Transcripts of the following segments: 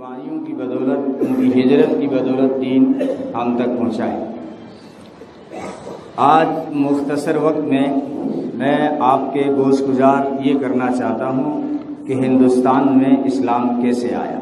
قربانیوں کی بدولت، ان کی ہجرت کی بدولت دین ہم تک پہنچا ہے۔ آج مختصر وقت میں آپ کے گوش گزار یہ کرنا چاہتا ہوں کہ ہندوستان میں اسلام کیسے آیا۔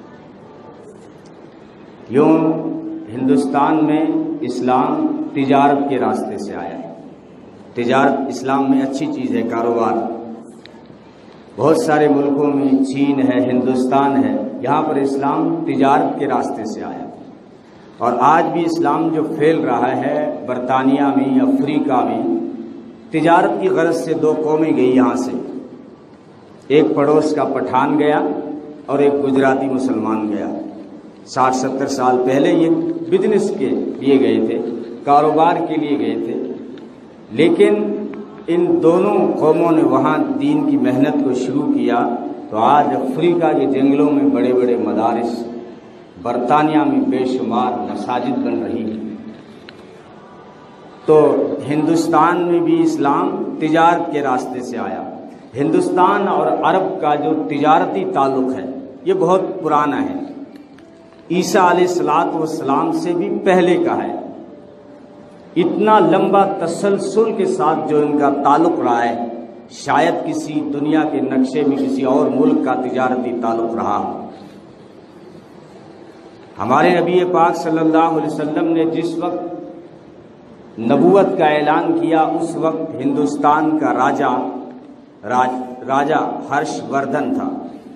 یوں ہندوستان میں اسلام تجارت کے راستے سے آیا ہے۔ تجارت اسلام میں اچھی چیز ہے، کاروبار۔ بہت سارے ملکوں میں چین ہے، ہندوستان ہے، یہاں پر اسلام تجارت کے راستے سے آیا۔ اور آج بھی اسلام جو پھیل رہا ہے برطانیہ میں، افریقہ میں، تجارت کی غرض سے دو قومیں گئی یہاں سے، ایک پڑوس کا پٹھان گیا اور ایک گجراتی مسلمان گیا۔ 60-70 سال پہلے یہ بزنس کے لیے گئے تھے، کاروبار کے لیے گئے تھے، لیکن ان دونوں قوموں نے وہاں دین کی محنت کو شروع کیا تو آج افریقہ کے جنگلوں میں بڑے بڑے مدارس، برطانیہ میں بے شمار مساجد بن رہی ہیں۔ تو ہندوستان میں بھی اسلام تجارت کے راستے سے آیا۔ ہندوستان اور عرب کا جو تجارتی تعلق ہے یہ بہت پرانا ہے، عیسیٰ علیہ السلام سے بھی پہلے کا ہے۔ اتنا لمبا تسلسل کے ساتھ جو ان کا تعلق رہا ہے، شاید کسی دنیا کے نقشے میں کسی اور ملک کا تجارتی تعلق رہا ہو۔ ہمارے نبی پاک صلی اللہ علیہ وسلم نے جس وقت نبوت کا اعلان کیا اس وقت ہندوستان کا راجا ہرش وردھن تھا۔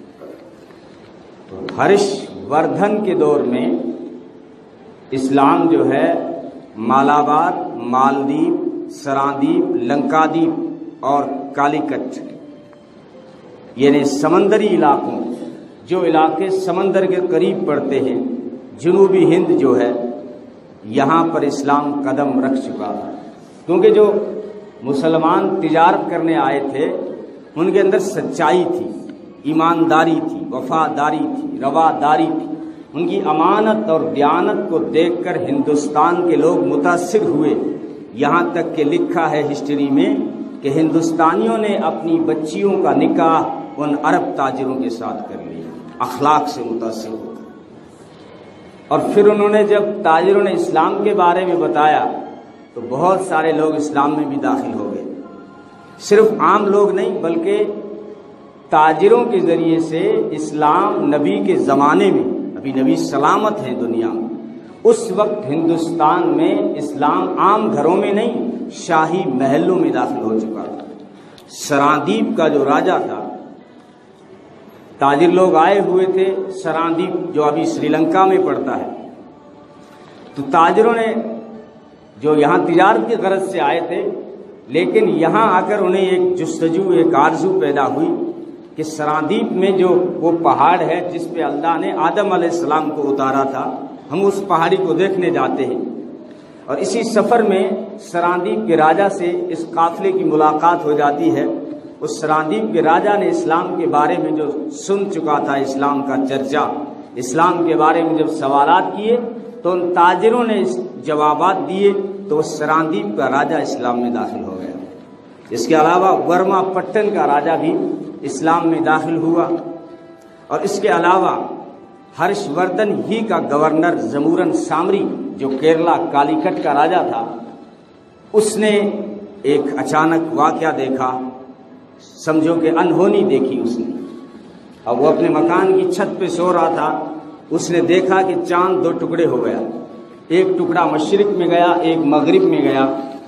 ہرش وردھن کے دور میں اسلام جو ہے مالابار، مالدیپ، سرادیپ، لنکادیپ اور کالیکٹ، یعنی سمندری علاقوں، جو علاقے سمندر کے قریب پڑتے ہیں، جنوبی ہند جو ہے، یہاں پر اسلام قدم رکھ چکا تھا۔ کیونکہ جو مسلمان تجارت کرنے آئے تھے ان کے اندر سچائی تھی، ایمانداری تھی، وفاداری تھی، رواداری تھی۔ ان کی امانت اور دیانت کو دیکھ کر ہندوستان کے لوگ متاثر ہوئے، یہاں تک کہ لکھا ہے ہسٹری میں کہ ہندوستانیوں نے اپنی بچیوں کا نکاح ان عرب تاجروں کے ساتھ کر لیا، اخلاق سے متاثر ہو۔ اور پھر انہوں نے جب تاجروں نے اسلام کے بارے میں بتایا تو بہت سارے لوگ اسلام میں بھی داخل ہو گئے۔ صرف عام لوگ نہیں بلکہ تاجروں کے ذریعے سے اسلام نبی کے زمانے میں، ابھی نبی سلامت ہیں دنیا میں، اس وقت ہندوستان میں اسلام عام گھروں میں نہیں، شاہی محلوں میں داخل ہو چکا تھا۔ سرادیپ کا جو راجا تھا، تاجر لوگ آئے ہوئے تھے سرادیپ، جو ابھی سری لنکا میں پڑتا ہے۔ تو تاجروں نے جو یہاں تجارت کی غرض سے آئے تھے، لیکن یہاں آ کر انہیں ایک جستجو، ایک آرزو پیدا ہوئی کہ سرادیپ میں جو وہ پہاڑ ہے جس پہ اللہ نے آدم علیہ السلام کو اتارا تھا، ہم اس پہاڑی کو دیکھنے جاتے ہیں۔ اور اسی سفر میں سرادیپ کے راجا سے اس قافلے کی ملاقات ہو جاتی ہے۔ اس سرادیپ کے راجا نے اسلام کے بارے میں جو سن چکا تھا، اسلام کا چرچا، اسلام کے بارے میں جب سوالات کیے تو ان تاجروں نے جوابات دیے تو سرادیپ کا راجا اسلام میں داخل ہو گیا۔ اس کے علاوہ ورما پٹن کا راجا بھی اسلام میں داخل ہوا، اور اس کے علاوہ ہرش وردھن ہی کا گورنر زمورن سامری، جو کیرلا کالیکٹ کا راجا تھا، اس نے ایک اچانک واقعہ دیکھا، سمجھو کہ انہونی دیکھی اس نے۔ اب وہ اپنے مکان کی چھت پہ سو رہا تھا، اس نے دیکھا کہ چاند دو ٹکڑے ہو گیا، ایک ٹکڑا مشرق میں گیا، ایک مغرب میں گیا۔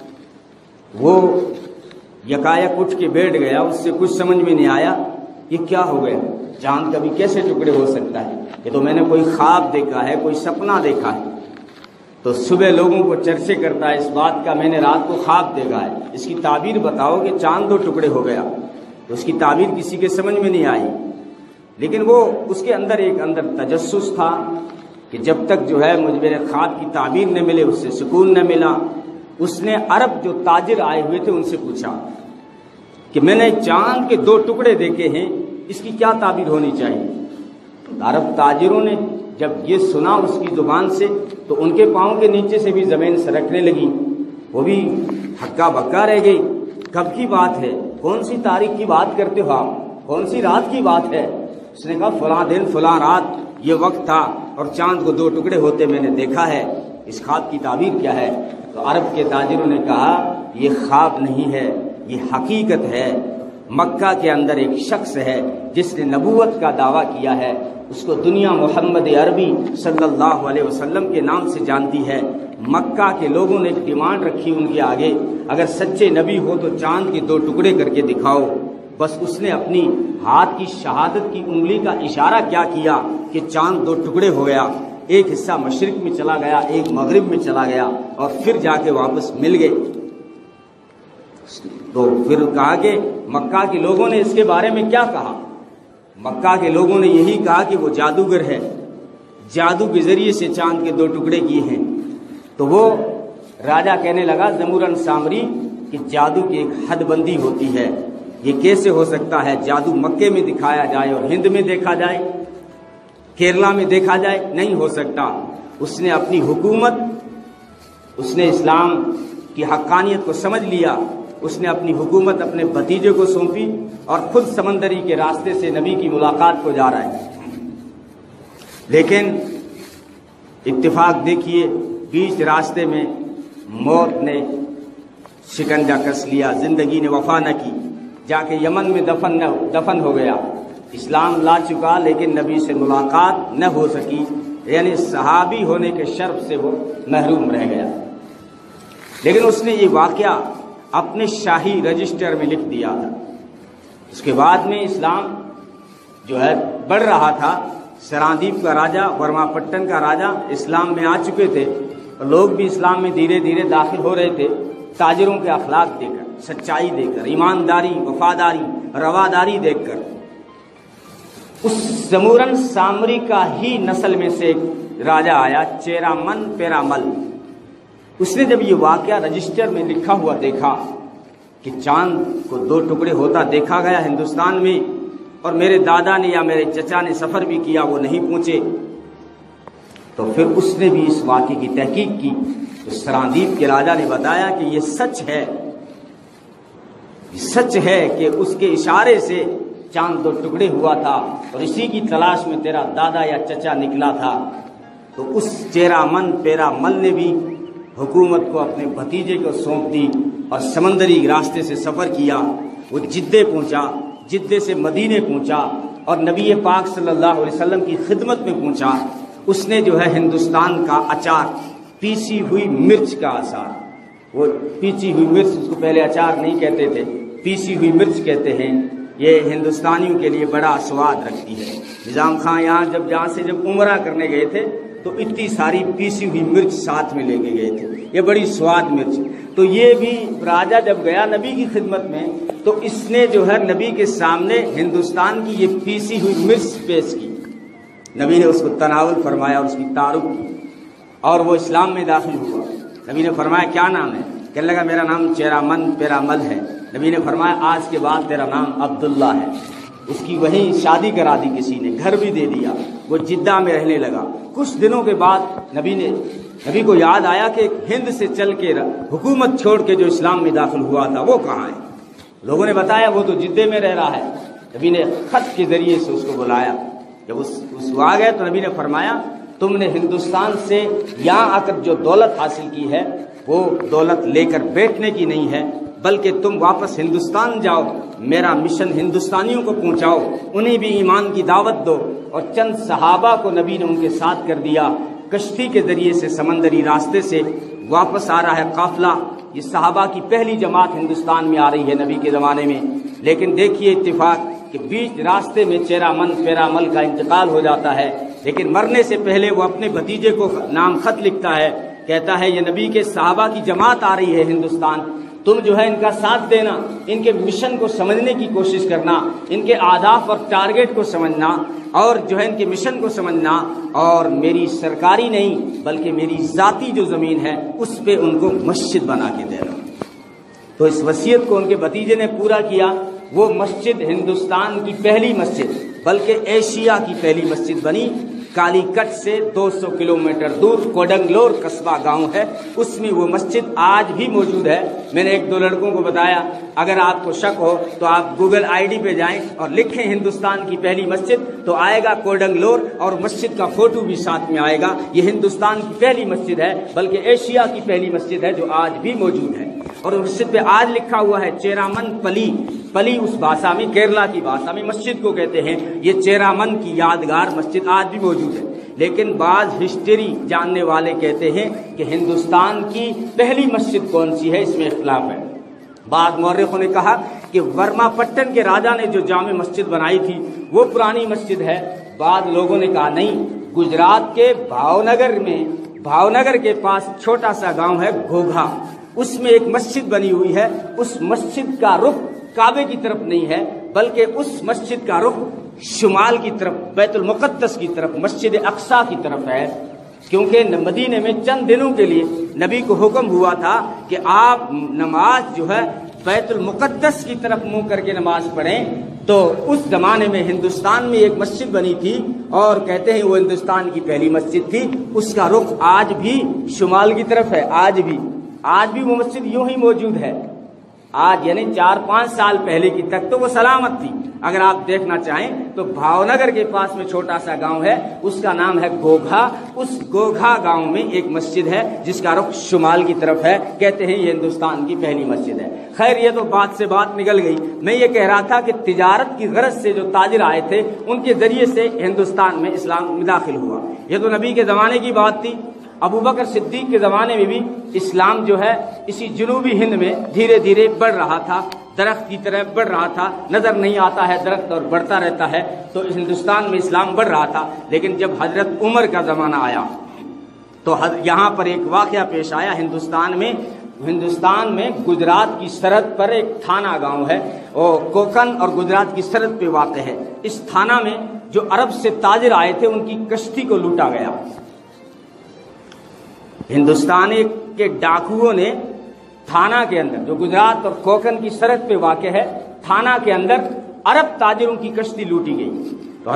وہ یکایک اٹھ کے بیٹھ گیا، اس سے کچھ سمجھ میں نہیں آیا یہ کیا ہو گیا، چاند کبھی کیسے ٹکڑے ہو سکتا ہے، یہ تو میں نے کوئی خواب دیکھا ہے، کوئی سپنا دیکھا ہے۔ تو صبح لوگوں کو چرچے کرتا ہے اس بات کا، میں نے رات کو خواب دیکھا ہے، اس کی تعبیر بتاؤ کہ چاند دو ٹکڑے ہو گیا۔ تو اس کی تعبیر کسی کے سمجھ میں نہیں آئی، لیکن وہ اس کے اندر ایک تجسس تھا کہ جب تک جو ہے مجھے میرے خواب کی تعبیر نہ ملے اس سے سکون نہ ملا۔ اس نے عرب جو تاجر آئے ہوئے تھے ان سے پوچھا کہ میں نے چاند کے دو ٹکڑے دیکھے ہیں، اس کی کیا تعبیر ہونی چاہیے؟ عرب تاجروں نے جب یہ سنا اس کی زبان سے تو ان کے پاؤں کے نیچے سے بھی زمین سرکنے لگی، وہ بھی ہکا بکا رہ گئی۔ کب کی بات ہے؟ کون سی تاریخ کی بات کرتے ہو آپ؟ کون سی رات کی بات ہے؟ اس نے کہا فلاں دن فلاں رات یہ وقت تھا اور چاند کو 2 ٹکڑے ہوتے میں نے دیکھا ہے، اس خواب کی تعبیر کیا ہے؟ تو عرب کے تاجروں نے کہا یہ خواب نہیں ہے، یہ حقیقت ہے۔ مکہ کے اندر ایک شخص ہے جس نے نبوت کا دعویٰ کیا ہے، اس کو دنیا محمد عربی صلی اللہ علیہ وسلم کے نام سے جانتی ہے۔ مکہ کے لوگوں نے ایک ڈیمانڈ رکھی ان کے آگے، اگر سچے نبی ہو تو چاند کے 2 ٹکڑے کر کے دکھاؤ۔ بس اس نے اپنی ہاتھ کی شہادت کی انگلی کا اشارہ کیا کیا کہ چاند 2 ٹکڑے ہو گیا، ایک حصہ مشرق میں چلا گیا، ایک مغرب میں چلا گیا، اور پھر جا کے واپس مل گئے۔ تو پھر کہا کہ مکہ کے لوگوں نے اس کے بارے میں کیا کہا؟ مکہ کے لوگوں نے یہی کہا کہ وہ جادوگر ہے، جادو کے ذریعے سے چاند کے 2 ٹکڑے کیے ہیں۔ تو وہ راجہ کہنے لگا زمورن سامری کہ جادو کی ایک حد بندی ہوتی ہے، یہ کیسے ہو سکتا ہے جادو مکے میں دکھایا جائے اور ہند میں دیکھا جائے، کیرلا میں دیکھا جائے؟ نہیں ہو سکتا۔ اس نے اپنی حکومت، اس نے اسلام کی حقانیت کو سمجھ لیا، اس نے اپنی حکومت اپنے بھتیجے کو سونپی اور خود سمندری کے راستے سے نبی کی ملاقات کو جا رہا ہے۔ لیکن اتفاق دیکھیے، بیچ راستے میں موت نے شکنجہ کس لیا، زندگی نے وفا نہ کی، جا کے یمن میں دفن ہو گیا۔ اسلام لا چکا لیکن نبی سے ملاقات نہ ہو سکی، یعنی صحابی ہونے کے شرف سے وہ محروم رہ گیا۔ لیکن اس نے یہ واقعہ اپنے شاہی رجسٹر میں لکھ دیا تھا۔ اس کے بعد میں اسلام جو ہے بڑھ رہا تھا، سراندیپ کا راجہ، ورما پٹن کا راجہ اسلام میں آ چکے تھے، اور لوگ بھی اسلام میں دھیرے دھیرے داخل ہو رہے تھے، تاجروں کے اخلاق دیکھ کر، سچائی دیکھ کر، ایمانداری، وفاداری، رواداری دیکھ کر۔ اس زمورن سامری کا ہی نسل میں سے ایک راجہ آیا، چیرامن پیرامل۔ اس نے جب یہ واقعہ رجسٹر میں لکھا ہوا دیکھا کہ چاند کو 2 ٹکڑے ہوتا دیکھا گیا ہندوستان میں، اور میرے دادا نے یا میرے چچا نے سفر بھی کیا، وہ نہیں پہنچے، تو پھر اس نے بھی اس واقعے کی تحقیق کی۔ تو سراندیپ کے راجہ نے بتایا کہ یہ سچ ہے، یہ سچ ہے کہ اس کے اشارے سے چاند 2 ٹکڑے ہوا تھا، اور اسی کی تلاش میں تیرا دادا یا چچا نکلا تھا۔ تو اس چیرامن پیرامل نے بھی حکومت کو اپنے بھتیجے کو سونپ دی اور سمندری راستے سے سفر کیا۔ وہ جدے پہنچا، جدے سے مدینے پہنچا اور نبی پاک صلی اللہ علیہ وسلم کی خدمت میں پہنچا۔ اس نے جو ہے ہندوستان کا اچار، پیسی ہوئی مرچ کا اچار، وہ پیسی ہوئی مرچ، اس کو پہلے اچار نہیں کہتے تھے، پیسی ہوئی مرچ کہتے ہیں، یہ ہندوستانیوں کے لیے بڑا سواد رکھتی ہے۔ نظام خان یہاں جب عمرہ کرنے گئے تھے تو اتنی ساری پیسی ہوئی مرچ ساتھ میں لے کے گئے تھے، یہ بڑی سواد مرچ۔ تو یہ بھی راجہ جب گیا نبی کی خدمت میں تو اس نے جو ہے نبی کے سامنے ہندوستان کی یہ پیسی ہوئی مرچ پیش کی، نبی نے اس کو تناول فرمایا اور اس کی تعارف کی، اور وہ اسلام میں داخل ہوا۔ نبی نے فرمایا کیا نام ہے؟ کہنے لگا میرا نام چیرامن پیرامل ہے۔ نبی نے فرمایا آج کے بعد تیرا نام عبداللہ ہے۔ اس کی وہیں شادی کرا دی، کسی نے گھر بھی دے دیا، وہ جدہ میں رہنے لگا۔ کچھ دنوں کے بعد نبی کو یاد آیا کہ ہند سے چل کے حکومت چھوڑ کے جو اسلام میں داخل ہوا تھا وہ کہاں ہے؟ لوگوں نے بتایا وہ تو جدے میں رہ رہا ہے۔ نبی نے خط کے ذریعے سے اس کو بلایا، جب اس آ گئے تو نبی نے فرمایا تم نے ہندوستان سے یہاں آ کر جو دولت حاصل کی ہے وہ دولت لے کر بیٹھنے کی نہیں ہے، بلکہ تم واپس ہندوستان جاؤ، میرا مشن ہندوستانیوں کو پہنچاؤ، انہیں بھی ایمان کی دعوت دو۔ اور چند صحابہ کو نبی نے ان کے ساتھ کر دیا، کشتی کے ذریعے سے سمندری راستے سے واپس آ رہا ہے قافلہ۔ یہ صحابہ کی پہلی جماعت ہندوستان میں آ رہی ہے نبی کے زمانے میں۔ لیکن دیکھیے اتفاق کہ بیچ راستے میں چیرامن پیرامل کا انتقال ہو جاتا ہے، لیکن مرنے سے پہلے وہ اپنے بھتیجے کو نام خط لکھتا ہے، کہتا ہے یہ نبی کے صحابہ کی جماعت آ رہی ہے ہندوستان، تم جو ہے ان کا ساتھ دینا، ان کے مشن کو سمجھنے کی کوشش کرنا، ان کے اہداف اور ٹارگٹ کو سمجھنا، اور جو ہے ان کے مشن کو سمجھنا، اور میری سرکاری نہیں بلکہ میری ذاتی جو زمین ہے اس پہ ان کو مسجد بنا کے دینا۔ تو اس وصیت کو ان کے بھتیجے نے پورا کیا۔ وہ مسجد ہندوستان کی پہلی مسجد بلکہ ایشیا کی پہلی مسجد بنی، کالی کٹ سے 200 کلومیٹر دور کوڈنگلور قصبہ گاؤں ہے، اس میں وہ مسجد آج بھی موجود ہے۔ میں نے 1-2 لڑکوں کو بتایا، اگر آپ کو شک ہو تو آپ گوگل ID پہ جائیں اور لکھیں ہندوستان کی پہلی مسجد، تو آئے گا کوڈنگلور، اور مسجد کا فوٹو بھی ساتھ میں آئے گا۔ یہ ہندوستان کی پہلی مسجد ہے، بلکہ ایشیا کی پہلی مسجد ہے جو آج بھی موجود ہے، اور مسجد پہ آج لکھا ہوا ہے چیرامن پلی۔ پلی اس بھاشا میں، کیرلا کی بھاشا میں مسجد کو کہتے ہیں۔ یہ چیرامن کی یادگار مسجد آج بھی موجود ہے۔ لیکن بعض ہسٹری جاننے والے کہتے ہیں کہ ہندوستان کی پہلی مسجد کون سی ہے، اس میں اختلاف ہے۔ بعض مورخوں نے کہا کہ ورما پٹن کے راجا نے جو جامع مسجد بنائی تھی وہ پرانی مسجد ہے۔ بعض لوگوں نے کہا نہیں، گجرات کے بھاونگر کے پاس چھوٹا سا گاؤں ہے گھوگھا، اس میں ایک مسجد بنی ہوئی ہے۔ اس مسجد کا رخ کعبے کی طرف نہیں ہے، بلکہ اس مسجد کا رخ شمال کی طرف، بیت المقدس کی طرف، مسجد اقصی کی طرف ہے، کیونکہ مدینے میں چند دنوں کے لیے نبی کو حکم ہوا تھا کہ آپ نماز جو ہے بیت المقدس کی طرف منہ کر کے نماز پڑھیں۔ تو اس زمانے میں ہندوستان میں ایک مسجد بنی تھی، اور کہتے ہیں وہ ہندوستان کی پہلی مسجد تھی۔ اس کا رخ آج بھی شمال کی طرف ہے، آج بھی وہ مسجد یوں ہی موجود ہے۔ آج یعنی 4-5 سال پہلے کی تک تو وہ سلامت تھی۔ اگر آپ دیکھنا چاہیں تو بھاونگر کے پاس میں چھوٹا سا گاؤں ہے، اس کا نام ہے گھوگھا۔ اس گھوگھا گاؤں میں ایک مسجد ہے جس کا رخ شمال کی طرف ہے، کہتے ہیں یہ ہندوستان کی پہلی مسجد ہے۔ خیر، یہ تو بات سے بات نکل گئی۔ میں یہ کہہ رہا تھا کہ تجارت کی غرض سے جو تاجر آئے تھے ان کے ذریعے سے ہندوستان میں اسلام داخل ہوا۔ یہ تو نبی کے زمانے کی بات تھی۔ ابو بکر صدیق کے زمانے میں بھی اسلام جو ہے اسی جنوبی ہند میں دھیرے دھیرے بڑھ رہا تھا، درخت کی طرح بڑھ رہا تھا۔ نظر نہیں آتا ہے درخت اور بڑھتا رہتا ہے، تو اس ہندوستان میں اسلام بڑھ رہا تھا۔ لیکن جب حضرت عمر کا زمانہ آیا تو یہاں پر ایک واقعہ پیش آیا۔ ہندوستان میں گجرات کی سرحد پر ایک تھانہ گاؤں ہے، وہ کوکن اور گجرات کی سرحد پہ واقع ہے۔ اس تھانہ میں جو عرب سے تاجر آئے تھے ان کی کشتی کو لوٹا گیا۔ ہندوستان کے ڈاکوؤں نے تھانہ کے اندر، جو گجرات اور کوکن کی سرحد پہ واقع ہے، تھانہ کے اندر عرب تاجروں کی کشتی لوٹی گئی۔ تو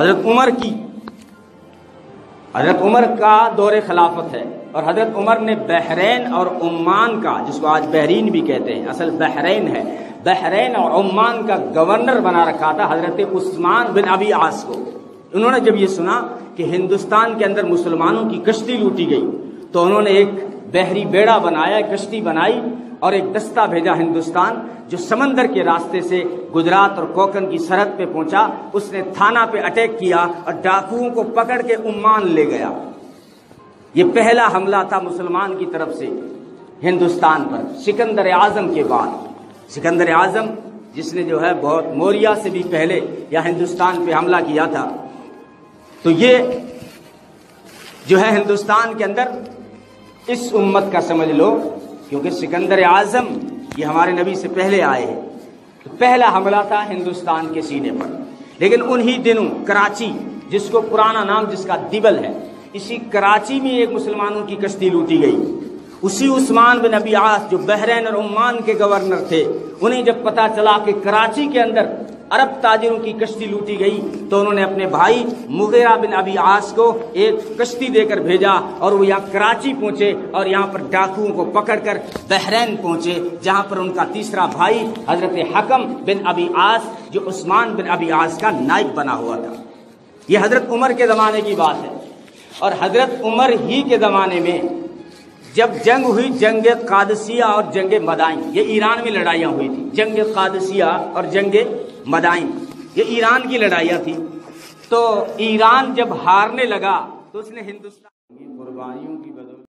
حضرت عمر کا دور خلافت ہے، اور حضرت عمر نے بحرین اور عمان کا، جس کو آج بحرین بھی کہتے ہیں، اصل بحرین ہے، بحرین اور عمان کا گورنر بنا رکھا تھا حضرت عثمان بن ابی عاص کو۔ انہوں نے جب یہ سنا کہ ہندوستان کے اندر مسلمانوں کی کشتی لوٹی گئی تو انہوں نے ایک بحری بیڑا بنایا، کشتی بنائی، اور ایک دستہ بھیجا ہندوستان، جو سمندر کے راستے سے گجرات اور کوکن کی سرحد پہ پہنچا۔ اس نے تھانہ پہ اٹیک کیا اور ڈاکوؤں کو پکڑ کے عمان لے گیا۔ یہ پہلا حملہ تھا مسلمان کی طرف سے ہندوستان پر سکندر اعظم کے بعد۔ سکندر اعظم جس نے جو ہے بہت موریہ سے بھی پہلے یا ہندوستان پہ حملہ کیا تھا، تو یہ جو ہے ہندوستان کے اندر اس امت کا سمجھ لو، کیونکہ سکندر اعظم یہ ہمارے نبی سے پہلے آئے ہیں، تو پہلا حملہ تھا ہندوستان کے سینے پر۔ لیکن انہی دنوں کراچی، جس کو پرانا نام جس کا دیبل ہے، اسی کراچی میں ایک مسلمانوں کی کشتی لوٹی گئی۔ اسی عثمان بن ابی عاص جو بحرین اور عمان کے گورنر تھے، انہیں جب پتا چلا کہ کراچی کے اندر عرب تاجروں کی کشتی لوٹی گئی، تو انہوں نے اپنے بھائی مغیرہ بن ابی عاص کو ایک کشتی دے کر بھیجا، اور وہ یہاں کراچی پہنچے اور یہاں پر ڈاکوؤں کو پکڑ کر بحرین پہنچے، جہاں پر ان کا تیسرا بھائی حضرت حکم بن ابی عاص جو عثمان بن ابی عاص کا نائب بنا ہوا تھا۔ یہ حضرت عمر کے زمانے کی بات ہے۔ اور حضرت عمر ہی کے زمانے میں جب جنگ ہوئی، جنگ قادسیہ اور جنگ مدائن، یہ ایران میں لڑائیاں ہوئی تھی، جنگ قادسیہ اور جنگ مدائن، یہ ایران کی لڑائیاں تھی۔ تو ایران جب ہارنے لگا تو اس نے ہندوستان کی قربانیوں کی بدولت